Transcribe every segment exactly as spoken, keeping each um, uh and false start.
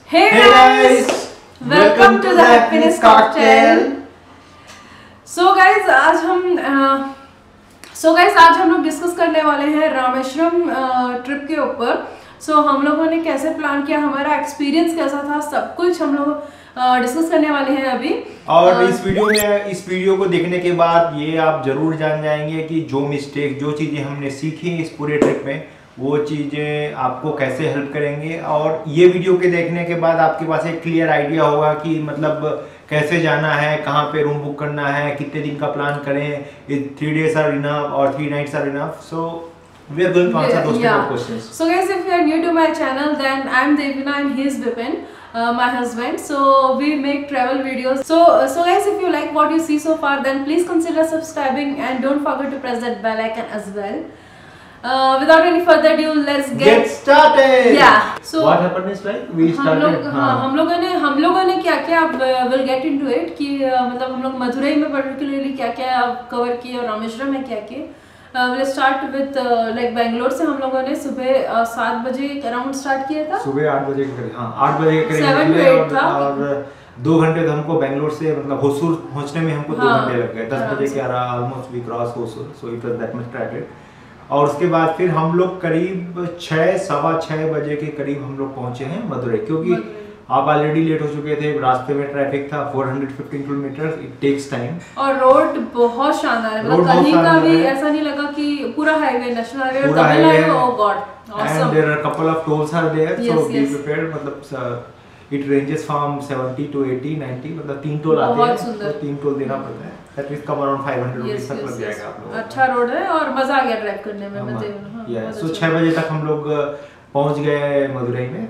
Hey, hey guys, welcome, welcome to the Hapiness cocktail. So guys, आज हम सो uh, guys so आज हम लोग डिस्कस करने वाले हैं रामेश्वरम ट्रिप uh, के ऊपर. सो so, हम लोगों ने कैसे प्लान किया, हमारा एक्सपीरियंस कैसा था, सब कुछ हम लोग डिस्कस uh, करने वाले हैं अभी. और uh, इस वीडियो में इस वीडियो को देखने के बाद ये आप जरूर जान जाएंगे कि जो मिस्टेक जो चीज़ें हमने सीखी इस पूरे ट्रिप में वो चीज़ें आपको कैसे हेल्प करेंगे. और ये वीडियो के देखने के बाद आपके पास एक क्लियर आइडिया होगा कि मतलब कैसे जाना है, कहाँ पे रूम बुक करना है, कितने दिन का प्लान करें, थ्री डेज आर इनफ और three nights are enough. So we are going to answer those yeah. questions. So guys, if you are new to my channel, then I am Devina and he is Vipin, uh, my husband. So we make travel videos. So uh, so guys, if you like what you see so far, then please consider subscribing and don't forget to press that bell icon as well. Uh, without any further ado, let's get, get started. Yeah. So what happened is like we started. हम लोग हाँ हम लोगों ने हम लोगों ने क्या क्या अब will get into it कि uh, मतलब हम लोग मदुरई में particularly क्या क्या कवर किए और रामेश्वरम में क्या किए. Will start with like Bangalore से हम लोगों ने सुबह uh, सात बजे अराउंड स्टार्ट किया था. सुबह आठ बजे के करीब, हाँ आठ बजे के करीब निकले था और दो घंटे तो हमको बेंगलोर से मतलब होसूर पहुंचने में हमको हाँ, दो घंटे लग गए. दस बजे के around almost we cross Hosur, so it was that much traffic. और उसके बाद फिर हम लोग करीब छः सवा छः बजे के करीब हम लोग पहुंचे हैं मदुरई, क्योंकि आप ऑलरेडी लेट हो चुके थे, रास्ते में ट्रैफिक था. चार सौ पंद्रह किलोमीटर, इट टेक्स टाइम. और रोड बहुत शानदार है, मतलब कहीं का भी ऐसा नहीं लगा कि पूरा हाईवे नेशनल हाईवे और Tamil highway. Oh God awesome. And there are couple of tolls are there, so be prepared. मतलब it ranges from seventy two eighty ninety, मतलब तीन टोल आते हैं, तो तीन टोल देना पड़ता है. That is come around five hundred rupees तक लग जाएगा आप लोगों को. अच्छा रोड है और मजा आ गया ड्राइव करने में. मतलब सो छह बजे तक हम लोग पहुंच गए मदुरई में.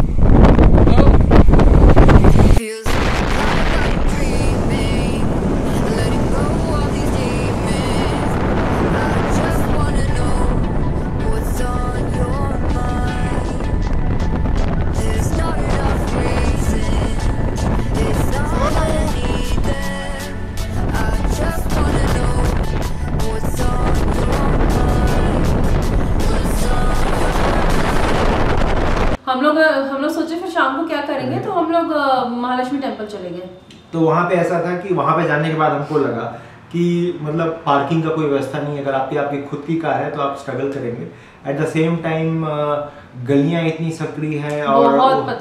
हम लोग हम लोग सोचे फिर शाम को क्या करेंगे, तो हम लोग महालक्ष्मी टेम्पल चले गए. तो वहाँ पे ऐसा था कि वहाँ पे जाने के बाद हमको लगा कि मतलब पार्किंग का कोई व्यवस्था नहीं है. अगर आपकी आपकी खुद की कार है तो आप स्ट्रगल करेंगे. एट द सेम टाइम गलियाँ इतनी सकड़ी हैं और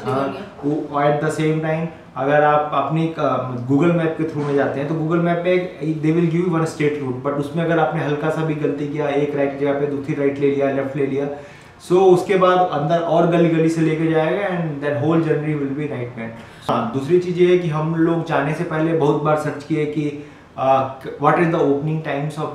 एट द सेम टाइम अगर आप अपनी गूगल मैप के थ्रू में जाते हैं तो गूगल मैप में they will give one state route, but उसमें अगर आपने हल्का सा भी गलती किया, एक राइट जगह पे दूसरी राइट ले लिया, लेफ्ट ले लिया, सो so, उसके बाद अंदर और गली गली से लेके जाएगा and that whole journey will be nightmare. हाँ, दूसरी चीज़ ये है कि हम लोग जाने से पहले बहुत बार सर्च किए कि what is the opening times of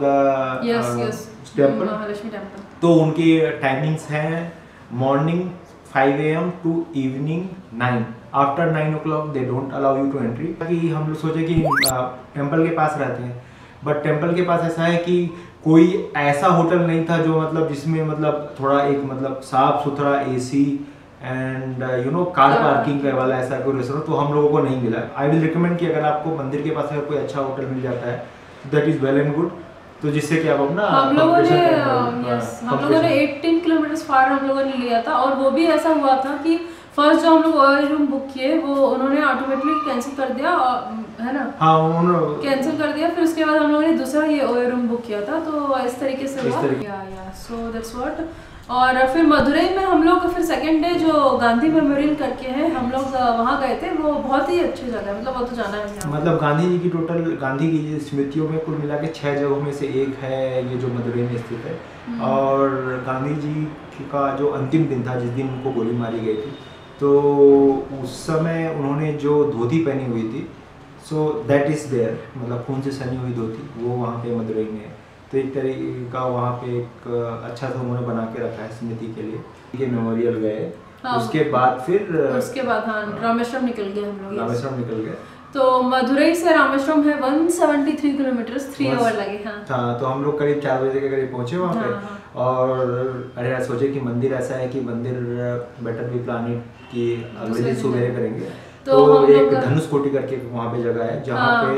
the temple. तो उनकी टाइमिंग्स हैं morning five A M to evening nine. After nine o'clock they don't allow you to entry. कि हम लोग सोचे कि टेम्पल uh, के पास रहते हैं, बट टेम्पल के पास ऐसा है कि कोई ऐसा होटल नहीं था जो मतलब जिसमें मतलब थोड़ा एक मतलब साफ सुथरा AC and you know car parking का वाला ऐसा कोई रेस्टोरेंट तो हम लोगों को नहीं मिला. आई विल रिकमेंड कि अगर आपको मंदिर के पास अगर कोई अच्छा होटल मिल जाता है that is well and good, तो जिससे कि आप अपना हम लोगों ने यस हम लोगों ने अठारह किलोमीटर फार हम लोगों ने लिया था. और वो भी ऐसा हुआ था कि फर्स्ट जो हम लोग ओयो रूम बुक किए वो उन्होंने ऑटोमेटिकली कैंसिल कर दिया, है ना. हाँ उन्होंने कैंसिल कर दिया. फिर उसके बाद हम लोगों ने दूसरा ये ओयो रूम बुक किया था. तो इस तरीके से हुआ या या सो दैट्स व्हाट. और फिर मदुरई में हम लोग फिर सेकंड डे जो गांधी मेमोरियल करके है हम लोग वहाँ गए थे. वो बहुत ही अच्छी जगह है, मतलब वो तो जाना है. मतलब गांधी जी की टोटल गांधी की स्मृतियों में कुल मिला के छः जगहों में से एक है ये जो मदुरई में स्थित है. और गांधी जी का जो अंतिम दिन था जिस दिन उनको गोली मारी गई थी, तो उस समय उन्होंने जो धोती पहनी हुई थी, सो दैट इज़ देयर, मतलब खून से सनी हुई धोती, वो वहाँ पे मदुरई में है. तो एक तरीके का वहाँ पे एक अच्छा सा उन्होंने बना के रखा है स्मृति के लिए. ये मेमोरियल गए. हाँ, उसके बाद फिर उसके बाद हाँ रामेश्वरम निकल गए हम लोग. रामेश्वरम निकल गए. तो मदुरई से रामेश्वरम है एक सौ तिहत्तर किलोमीटर, थ्री आवर लगे. हाँ हाँ तो हम लोग करीब चार बजे के करीब पहुँचे वहाँ पे. हाँ, हाँ. और अरे यार सोचे कि मंदिर ऐसा है कि मंदिर बेटर भी प्लान कि अगले दिन सुबह करेंगे. तो, तो एक धनुषकोडी करके वहाँ पे जगह है जहाँ हाँ.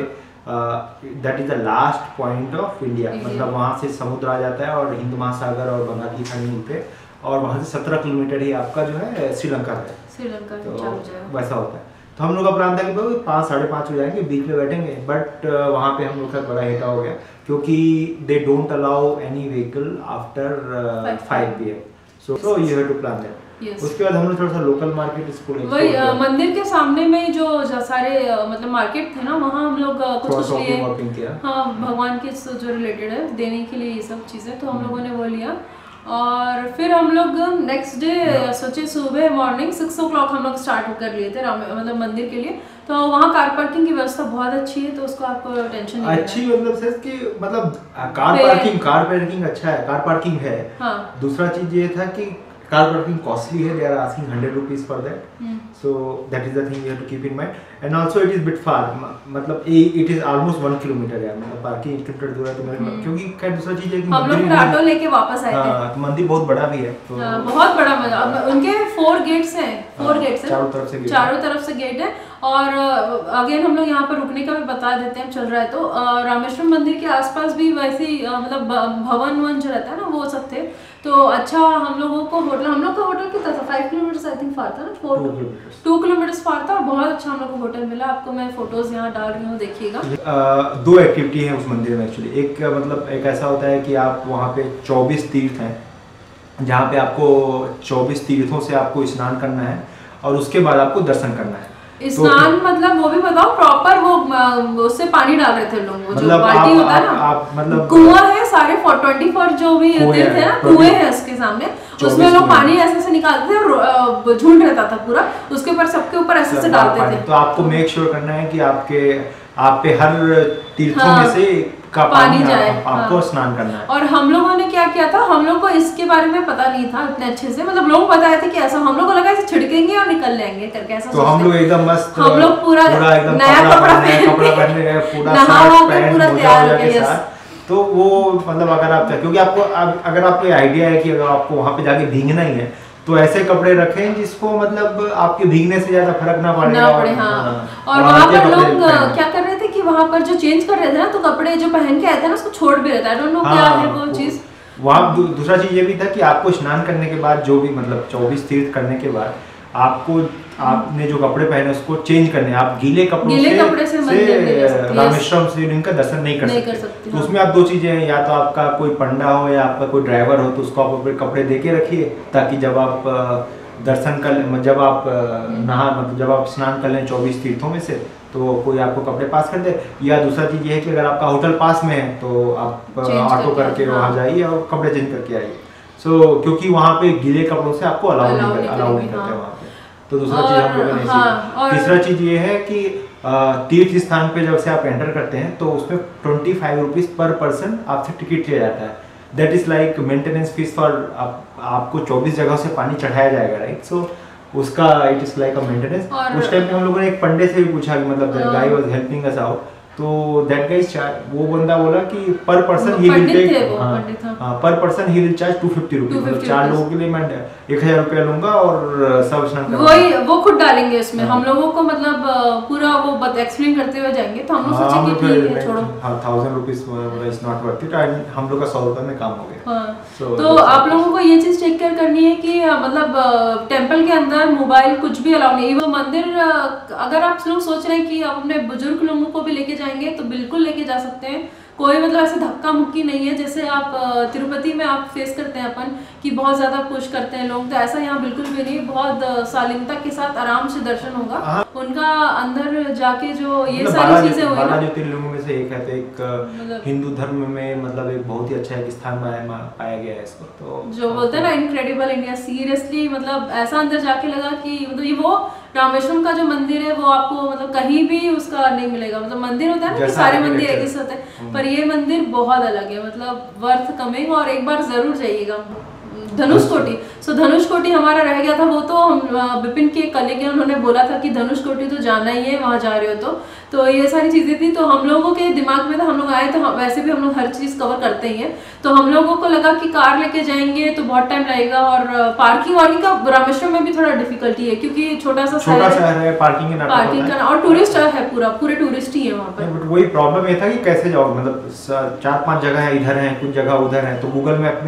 पे that is the last point of India. मतलब वहाँ से समुद्र आ जाता है और हिंद महासागर और बंगाल की खाड़ी मिलते और वहाँ से सत्रह किलोमीटर ही आपका जो है श्रीलंका है, श्रीलंका तो वैसा होता है। तो हम लोग का प्लान था कि भाई पाँच साढ़े पाँच हो जाएंगे, बीच में बैठेंगे, बट वहाँ पे हम लोग का बड़ा हेटा हो गया क्योंकि they don't allow any vehicle after five P M, so you have to plan that. Yes. उसके बाद हम लोग थोड़ा सा लोकल मार्केट इसको वही मंदिर के सामने में जो सारे मतलब मार्केट थे ना, वहाँ हम लोग कुछ कुछ लिए, हाँ भगवान के जो रिलेटेड है देने के लिए ये सब चीज़ें, तो हम लोगों ने वो लिया। और फिर हम लोग नेक्स्ट डे सोचे सुबह मॉर्निंग सिक्स ओ क्लॉक हम लोग स्टार्ट कर लिए थे मतलब मंदिर के लिए। तो वहाँ कार पार्किंग की व्यवस्था बहुत अच्छी है, तो उसको आपको टेंशन नहीं अच्छी मतलब से कि मतलब कार पार्किंग कार पार्किंग अच्छा है, कार पार्किंग है। हाँ। दूसरा चीज ये था कि कार पार्किंग कॉस्टली है, they are asking hundred rupees for that, so that is the thing you have to keep in mind. And also it is bit far, मतलब it is almost one kilometre है, मतलब parking एक kilometre दूर है, तो मेरे क्योंकि क्या दूसरा चीज है कि हम लोग ऑटो लेके वापस आए थे। हां, तो मंदिर बहुत बड़ा भी है, तो बहुत बड़ा मंदिर, उनके फोर गेट्स हैं, फोर गेट्स हैं, चारों तरफ से चारों तरफ से गेट है। और अगेन हम लोग यहाँ पर रुकने का भी बता देते हैं, चल रहा है तो रामेश्वरम मंदिर के आसपास भी वैसे ही मतलब भवन वन जो रहता है ना वो सब थे, तो अच्छा हम लोगों को होटल हम लोग का होटल कितना था, five kilometres I think far था ना, फोर टू किलोमीटर्स फार था, और बहुत अच्छा हम लोग को होटल मिला। आपको मैं फोटोज यहाँ डाल रही हूँ, देखिएगा। दो एक्टिविटी है उस मंदिर में एक्चुअली, एक मतलब एक ऐसा होता है कि आप वहाँ पे चौबीस तीर्थ हैं, जहाँ पे आपको चौबीस तीर्थों से आपको स्नान करना है और उसके बाद आपको दर्शन करना है। स्नान तो, मतलब वो भी बताओ प्रॉपर, वो उससे पानी डाल रहे थे लोग, वो मतलब जो बाल्टी होता है ना, मतलब कुआं है, सारे ट्वेंटी फोर जो भी तीर्थ है ना कुएं हैं उसके सामने, उसमें लोग पानी ऐसे से निकालते थे और झुंड रहता था पूरा, उसके ऊपर सबके ऊपर ऐसे से डालते थे। तो आपको मेक श्योर करना है कि आपके आप पे हर तीर्थों में से का पानी जाए, आपको स्नान करना है। और हम लोगों ने क्या किया था, हम लोग को इसके बारे में पता नहीं था इतने अच्छे से, मतलब लोग बताए थे कि ऐसा, हम लोग को लगा ऐसे छिड़केंगे और निकल जाएंगे करके, ऐसा तो हम लोग एकदम मस्त, हम लोग पूरा नया कपड़ा कपड़ा पहने गए, पूरा पूरा तैयार हो गए। तो वो मतलब अगर आप, क्योंकि आपको अगर आपको आइडिया है कि अगर आपको वहाँ पे जाके भीगना ही है तो ऐसे कपड़े रखें जिसको मतलब आपके भीगने से ज्यादा फर्क ना पड़े ना पड़े। हाँ। और, और वहाँ पर लोग क्या कर रहे थे कि वहाँ पर जो चेंज कर रहे थे ना, तो कपड़े जो पहन के आए थे ना उसको छोड़ भी रहे थे, आई डोंट नो क्या है वो चीज। वहाँ दूसरा चीज ये भी था कि आपको स्नान करने के बाद जो भी मतलब चौबीस तीर्थ करने के बाद आपको आपने जो कपड़े पहने उसको चेंज करने, आप गीले कपड़ों गीले से, कपड़े से, से रामेश्वरम शिवलिंग का दर्शन नहीं कर नहीं सकते, कर सकते। तो उसमें आप दो चीजें हैं, या तो आपका कोई पंडा हो या आपका कोई ड्राइवर हो, तो उसको आप अपने कपड़े दे के रखिए ताकि जब आप दर्शन कर, जब आप नहा मतलब जब आप स्नान कर लें चौबीस तीर्थों में से, तो कोई आपको कपड़े पास कर दे। या दूसरा चीज ये है कि अगर आपका होटल पास में है तो आप ऑटो करके वहाँ जाइए और कपड़े चेंज करके आइए। सो क्योंकि वहाँ पे गीले कपड़ों से आपको अलाउ नहीं अलाउ नहीं करते वहाँ पे। तो दूसरा चीज हम लोगों ने सीखा। तीसरा चीज ये है कि तीर्थ स्थान पे जब से आप एंटर करते हैं तो उसमें twenty five rupees per person आपसे टिकट लिया जाता है। That is like maintenance fees for, आपको चौबीस जगह से पानी चढ़ाया जाएगा, राइट। सो उसका it is like a maintenance. उस टाइम पे हम लोगों ने एक पंडे से भी पूछा कि मतलब that guy was helping us out, तो दैट गाइस वो बंदा बोला कि पर पर्सन ही विल टेक, हां पर person he will charge two fifty rupees, मतलब चार लोगों के लिए मैं एक हजार रुपया लूंगा और सब स्नान करवाऊंगा। वही वो खुद डालेंगे उसमें, हम लोगों को मतलब पूरा वो बत एक्सप्लेन करते हुए जाएंगे, तो हम लोग सोचे कि ठीक है छोड़ो, हां thousand rupees is not worth it, and हम लोग का सौ रुपए में काम हो गया। हां तो आप लोगों को ये चीज टेक केयर करनी है कि मतलब टेंपल के अंदर मोबाइल कुछ भी अलाउ नहीं है। वो मंदिर अगर आप लोग सोच रहे हैं कि आप अपने बुजुर्ग लोगों को भी लेके जाएंगे तो बिल्कुल लेके जा सकते हैं, कोई मतलब ऐसे धक्का मुक्की नहीं है जैसे आप तिरुपति में आप फेस करते हैं अपन कि बहुत ज्यादा पुश करते हैं लोग, तो ऐसा यहाँ बिल्कुल भी नहीं, बहुत शालीनता के साथ आराम से दर्शन होगा। उनका अंदर जाके जो ये सारी चीजें हुई ना, बारह ज्योतिर्लिंगों में से एक है, तो एक हिंदू धर्म में मतलब एक बहुत ही अच्छा एक स्थान पाया गया है इसको, तो जो बोलते हैं ना इनक्रेडिबल इंडिया, सीरियसली मतलब ऐसा अंदर जाके लगा कि मतलब ये वो रामेश्वरम का जो मंदिर है वो आपको मतलब कहीं भी उसका नहीं मिलेगा। मतलब मंदिर होता है ना कि सारे मंदिर एक जैसे होते हैं, पर ये मंदिर बहुत अलग है, मतलब वर्थ कमिंग, और एक बार जरूर जाइएगा। धनुषकोटी, सो धनुषकोटी हमारा रह गया था, वो तो हम विपिन के कलीग हैं, उन्होंने बोला था कि धनुषकोटी तो जाना ही है, वहाँ जा रहे हो तो तो ये सारी चीजें थी, तो हम लोगों के दिमाग में था, हम लोग आए तो हम, वैसे भी हम लोग हर चीज कवर करते ही हैं, तो हम लोगों को लगा कि कार लेके जाएंगे तो बहुत टाइम लगेगा, और पार्किंग वार्किंग का रामेश्वरम में भी थोड़ा डिफिकल्टी है क्योंकि छोटा सा छोटा शहर है, पार्किंग के पार्किंग करना, और टूरिस्ट है, पूरा पूरे टूरिस्ट ही है वहाँ पर। बट वही प्रॉब्लम ये था कि कैसे जाओ, मतलब चार पांच जगह है, इधर है कुछ जगह उधर है, तो गूगल मैप में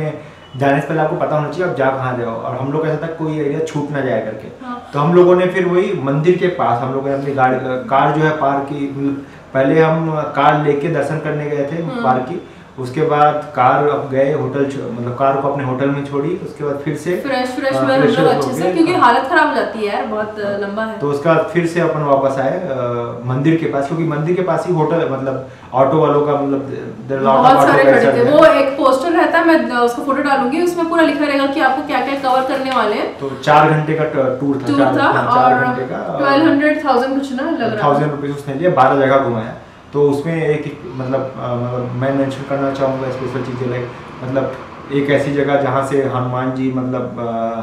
जाने से पहले आपको पता होना चाहिए आप जा कहाँ रहे हो, और हम लोग ऐसा था कोई एरिया छूट ना जाए करके। हाँ। तो हम लोगों ने फिर वही मंदिर के पास हम लोगों ने अपनी गाड़ी कार जो है पार्क की, पहले हम कार लेके दर्शन करने गए थे पार्क की, उसके बाद कार अब गए होटल, मतलब कार को अपने होटल में छोड़ी, उसके बाद फिर से फ्रेश फ्रेश हुए हम लोग अच्छे से, क्योंकि हालत खराब हो जाती है यार, बहुत लंबा है। तो उसका फिर से अपन वापस आए मंदिर के पास, क्योंकि मंदिर के पास ही होटल है, मतलब ऑटो वालों का मतलब बहुत सारे खड़े थे। वो एक पोस्टर रहता है, मैं उसको फोटो डालूंगी, उसमें पूरा लिखा रहेगा कि आपको क्या क्या कवर करने वाले हैं। तो चार घंटे का टूर था, टूर था और घंटे का ट्वेल्व हंड्रेड थाउजेंड कुछ ना लग रहा, थाउजेंड रुपीज उसने लिया, बारह जगह घुमाया। तो उसमें एक मतलब मतलब मैं मेंशन करना चाहूँगा स्पेशल चीज़ें, लाइक मतलब एक ऐसी जगह जहाँ से हनुमान जी मतलब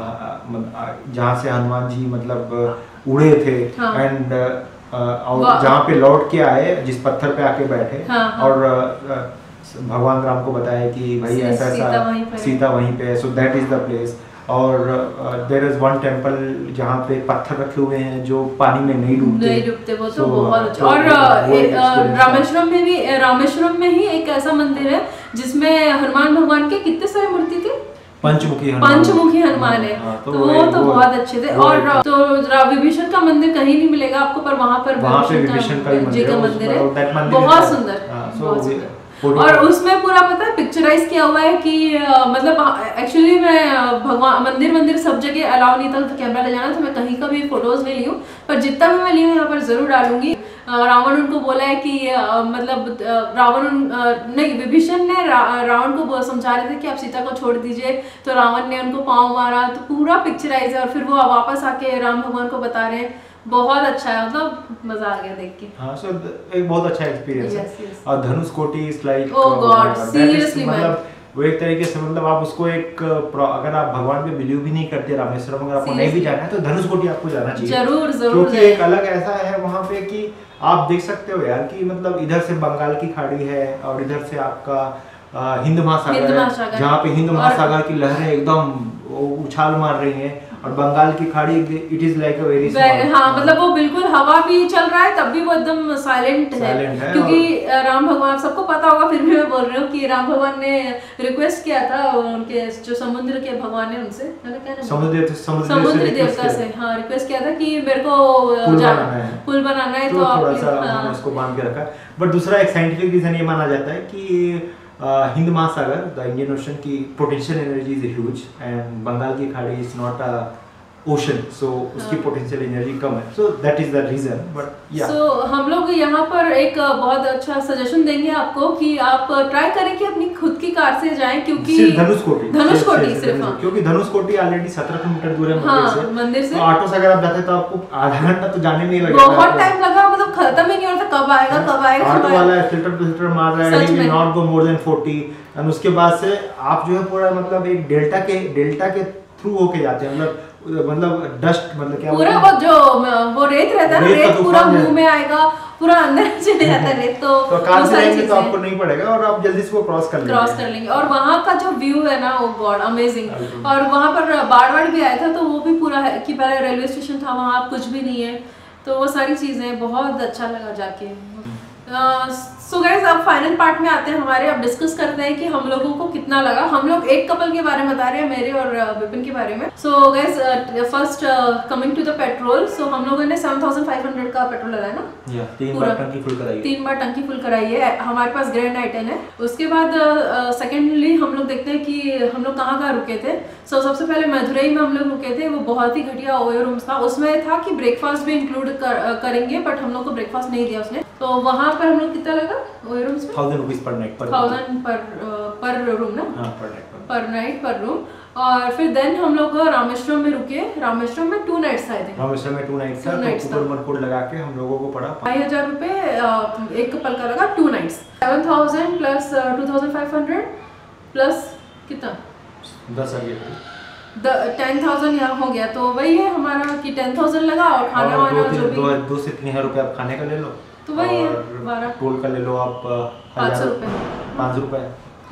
जहाँ से हनुमान जी मतलब उड़े थे, हाँ। एंड और जहाँ पे लौट के आए, जिस पत्थर पे आके बैठे, हाँ, हाँ। और भगवान राम को बताया कि भाई ऐसा ऐसा सीता वहीं पे है, so that is the place. और देयर इज वन टेम्पल जहाँ पे पत्थर रखे हुए हैं जो पानी में नहीं डूबते नहीं डूबते वो तो बहुत अच्छा। और रामेश्वरम में भी, रामेश्वरम में ही एक ऐसा मंदिर है जिसमें हनुमान भगवान के कितने सारे मूर्ति थे, पंचमुखी हनुमान पंचमुखी हनुमान है। हाँ, तो, तो वो तो बहुत अच्छे थे। और तो विभीषण का मंदिर कहीं नहीं मिलेगा आपको, पर वहाँ पर विभीषण का मंदिर है, बहुत सुंदर। और उसमें पूरा पता है पिक्चराइज किया हुआ है कि आ, मतलब एक्चुअली मैं भगवान मंदिर मंदिर सब जगह अलाउ नहीं था तो कैमरा ले जाना, तो मैं कहीं का भी फोटोज नहीं ली हूँ, पर जितना भी मैं ली हूँ यहाँ पर जरूर डालूंगी। रावण उनको बोला है कि आ, मतलब रावण नहीं, विभीषण ने रा, रावण को समझा रहे थे कि आप सीता को छोड़ दीजिए, तो रावण ने उनको पाँव मारा, तो पूरा पिक्चराइज है। और फिर वो वापस आके राम भगवान को बता रहे हैं, बहुत अच्छा है, मतलब मजा आ गया देख के। हाँ, सो एक बहुत अच्छा एक्सपीरियंस है। yes, yes. और Dhanushkodi is like oh god seriously, मतलब वो एक तरीके से मतलब आप उसको एक अगर आप भगवान पे बिलीव भी नहीं करते, रामेश्वरम अगर आपको नहीं भी जाना है तो धनुषकोटी आपको जाना चाहिए जरूर जरूर, क्योंकि एक अलग ऐसा है वहाँ पे कि आप देख सकते हो यार कि मतलब इधर से बंगाल की खाड़ी है और इधर से आपका हिंद महासागर है, जहाँ पे हिंद महासागर की लहरें एकदम उछाल मार रही हैं, और बंगाल की खाड़ी it is like a very small. हाँ, मतलब वो बिल्कुल हवा भी चल रहा है तब भी वो एकदम साइलेंट है, है क्योंकि राम भगवान सबको पता होगा, फिर भी मैं बोल रही हूँ कि राम भगवान ने रिक्वेस्ट किया था उनके जो समुद्र के भगवान है उनसे, समुद्र समुद्र देवता से, हाँ रिक्वेस्ट किया था कि मेरे को पुल बनाना है, तो थोड़ा सा उसको बांध के रखा। बट दूसरा एक साइंटिफिक रीजन ये माना जाता है कि हिंद महासागर द इंडियन ओशन की potential energy is huge, and Bengal की खाड़ी is not a ocean, so उसकी पोटेंशियल एनर्जी कम है, so that is the reason. But ya so हम लोग यहाँ पर एक बहुत अच्छा सजेशन देंगे आपको कि आप ट्राई करें कि अपनी खुद की कार से जाएं, क्योंकि धनुषकोटी धनुषकोटी सिर्फ, क्योंकि धनुषकोटी ऑलरेडी सत्रह किलोमीटर दूर है हाँ, मंदिर से मंदिर से तो ऑटो से अगर आप जाते तो आपको आधा घंटा तो जाने में ही लगेगा, बहुत टाइम लगा, मतलब खत्म ही नहीं होता, कब आएगा कब आएगा। ऑटो वाला फिल्टर टू फिल्टर मार रहा है, he will not go more than forty, and उसके बाद से आप जो है पूरा मतलब एक डेल्टा के डेल्टा के थ्रू होके जाते हैं, मतलब मतलब डस्ट मतलब क्या पूरा वो जो वो रेत रहता है, रेत पूरा मुंह में आएगा, पूरा अंदर चले जाता है रेत, तो तो कार से जाएंगे तो आपको नहीं पड़ेगा और आप जल्दी से वो क्रॉस कर लेंगे क्रॉस कर लेंगे। और वहाँ का जो व्यू है ना, वो गॉड अमेजिंग। और वहाँ पर बाढ़ बाढ़ भी आया था, तो वो भी पूरा है कि पहले रेलवे स्टेशन था, वहाँ कुछ भी नहीं है, तो वो सारी चीजें बहुत अच्छा लगा जाके। सो गाइस, अब फाइनल पार्ट में आते हैं हमारे, अब डिस्कस करते हैं कि हम लोगों को कितना लगा। हम लोग एक कपल के बारे में बता रहे हैं, मेरे और विपिन के बारे में। So guys, first coming to the petrol, so हम लोगों ने सेवन थाउजेंड फाइव हंड्रेड का पेट्रोल लगाया ना, या तीन बार टंकी फुल कराई तीन बार टंकी फुल कराई है। हमारे पास ग्रैंड आई टेन है। उसके बाद सेकेंडली uh, हम लोग देखते हैं कि हम लोग कहाँ कहाँ रुके थे। सो so, सबसे पहले मदुरई में हम लोग रुके थे, वो बहुत ही घटिया ओयो रूम्स था। उसमें था कि ब्रेकफास्ट भी इंक्लूड कर, करेंगे, बट हम लोग को ब्रेकफास्ट नहीं दिया उसने। तो वहाँ पर हम लोग कितना लगा ओयो रूम्स में? थाउजेंड रुपीज पर नाइट, पर थाउजेंड पर पर रूम ना, हाँ, पर नाइट पर नाइट पर रूम। और फिर देन हम लोग रामेश्वरम में रुके। रामेश्वरम में टू नाइट्स आए थे। रामेश्वरम में टू नाइट्स था, तो कूपन कोड लगा के हम लोगों को पड़ा ढाई हजार रुपए एक कपल का लगा, two nights. Seven thousand plus two thousand five hundred plus कितना, दस आ गया, टेन थाउजेंड यहाँ हो गया। तो वही है हमारा कि टेन थाउजेंड लगा, और खाना वाना जो भी दो, दो से तीन हजार रुपए आप खाने का ले लो, तो वही है बारह। टोल का ले लो आप पाँच सौ रुपए पाँच सौ रुपए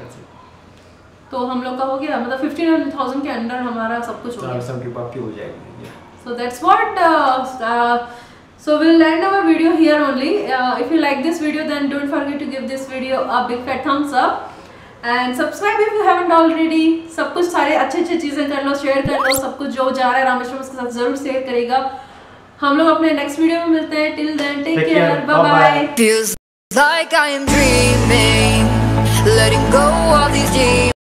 तो हम लोग का हो गया, मतलब फिफ्टीन थाउजेंड के अंडर हमारा सब कुछ हो गया। सब ट्रिप आपकी हो जाएगी। So that's what so we'll end our video here only. Uh, if you like this video, then don't forget to give this video a big fat thumbs up, and subscribe if you haven't already. सब कुछ सारे अच्छे अच्छे चीजें कर लो, share कर लो, सब कुछ जो जा रहा है रामेश्वरम उसके साथ जरूर शेयर करेगा। हम लोग अपने नेक्स्ट वीडियो में मिलते हैं। Till then take care, bye bye. Feels like I am dreaming, letting go of these dreams.